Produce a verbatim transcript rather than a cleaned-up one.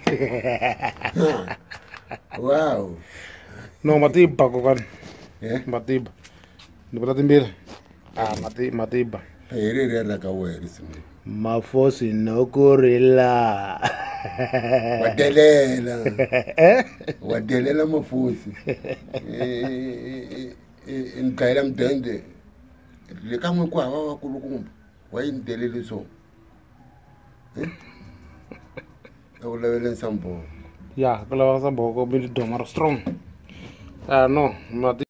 Wow. No, matiba ko kan. Eh? Matiba. Ni pala timbira. Ah, mati matiba. Ere ere la ka wera simi. Mafosi no gorilla. Wadelela. Wadelela mafosi. Eh eh nkaela mdende. Le ka mwe kwa wa kulukumba. Wa indelele so. Eh? Awulawele sambo. Ya, kalau sambo ko bin domar strong. Ah no, mati